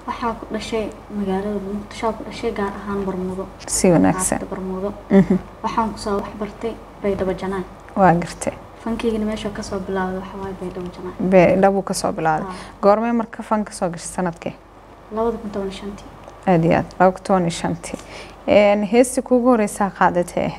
waxaa ku dhashay magaalada Muqdisho ku dhashay gaar ahaan Barmudo si wanaagsan Barmudo waxaan ku soo wax bartay Baydhabo Janaan waa gartay fankiga meesha ka soo bilaawday waxa way Baydhabo Janaan Baydhabo ka soo bilaawday goormee marka fanka soo gashay sanadkee 2015 aad iyo aad 2015 heesti kuugu horeysa qaadatay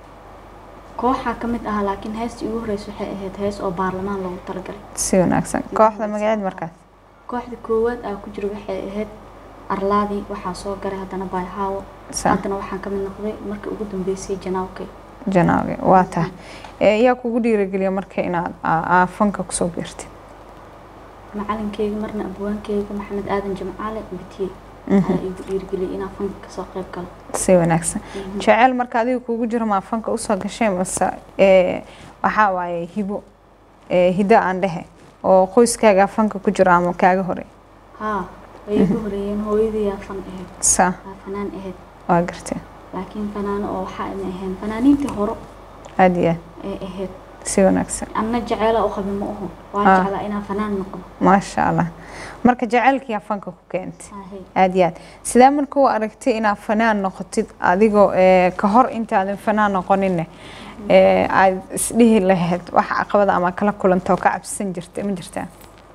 kooxda kamid ah laakiin heestii ugu horeysa waxay ahayd hees oo baarlamaan loogu talagalay si wanaagsan kooxda magaceed markaas kooxda koowaad ku jiro waxay ahayd Arlaadi waxa soo garay hadana Bayhaawo hadana waxaan kamid noqday markii ugu dambeysay Janaawe waa taa yaa kugu dhiirigeliya marka inaad fanka ku soo biirtid macalinkeyga marna abwaankeyga Maxamed Aadan Jimcaale Bitiye ayaa igu dhiirigeliyay inaan fanka ka soo qayb galo si wanaagsan jacayl marka adiga kugu jiro ma fanka u soo gashay mase waxa waaye hibo hida aan dhahe oo qoyskaaga fanka ku jiro ama kaaga hore way igu horeeyeen hooyadii fan ahayd fanaan ahayd waa gartay laakiin fanaan oo waxa ay ahayn fanaaniintii hore adiya ahayd si wanaagsan anna jacayl oo qabin ma aho waa jacayl inaan fanaan noqdo ma sha Allah marka jacaylkii fanka ku keentay aad sida markuu aragtay inaad fanaan noqotid adigoo ka hor intaadan fanaan noqonin aad isdhihi lahayd wax caqabad ama kala kulanto ka cabsan jirtay ma jirtaa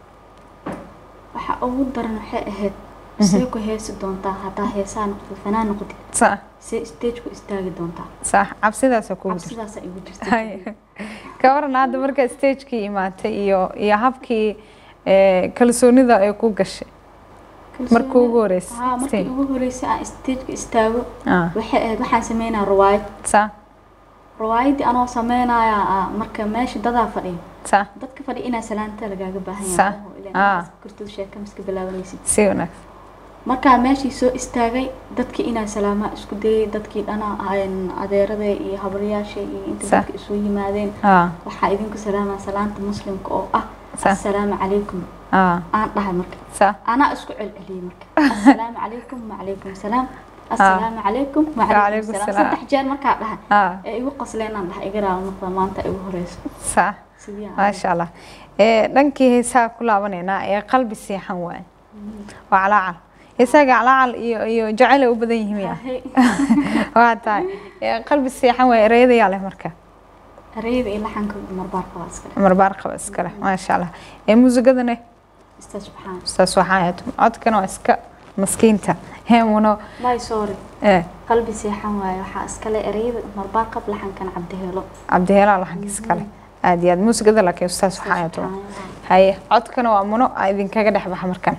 waxa ugu daran waxay ahayd si ku heesi doontaa hadaa heesaan noqdo fanaan noqotid si stage ku istaagi doontaa صح cabsidaas ku jirta cabsidaas ay ugu jirtay ka warnaad marka stage ki imaatay iyo habkii kalsoonida ay ku gashay markuu ugu horeysay markii ugu horeysay aan stage ka istaago waxaan sameynaa riwaayad riwaayadii anoo sameynaya marka meesha dada fadhiyo dadka fadhiyo ina salaanta lagaaga baahan yahay kurtu sheeka miska bilaabanaysid si wanaagsan marka meeshii soo istaagay dadkii ina salaama isku dayay dadkii dhana adeerada iyo habriyaasha iyo inta dadka isu yimaadeen waxa idinku salaama salaanta muslimka oo assalaamu calaykum aan dhahay marka ana isku celceliyay marka assalaamu calaykum wa calaykum salaam السلام عليكم وعليكم السلام صدق جار مركا dhaha igu qosleynaan dhaha iga raal noqdo maanta igu horeyso صح ما شاء الله dhankii heesaa ku laabanayna qalbi seexan waay walaal heesaaga walaal iyo jacayl u badan yihiin waa tahay qalbi seexan waay reeyada yaale marka reeyada ila xanka marbaar qabaas kale ma sha Allah muusigadana استاذ سبحان codkana iska maskiinta heemuno my sorry qalbi seexan waay waxa iskale ereyada marbaar qab laxankan cabdiheelo laxankiisa kale aad iyo aad muusigada laakiin ustaas waxaa aad haye codkana waa muno idin kaga dhaxbax markan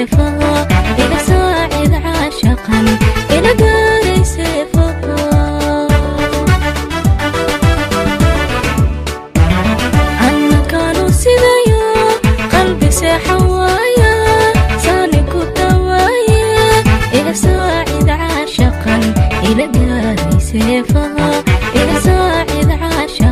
سيفها إلى ساعد عاشقا إلى قاري سيفها أنا كانوا سيدايا قلبي سيحوايا سالك الدوايا إلى ساعد عاشقا إلى قاري سيفها إلى ساعد عاشقا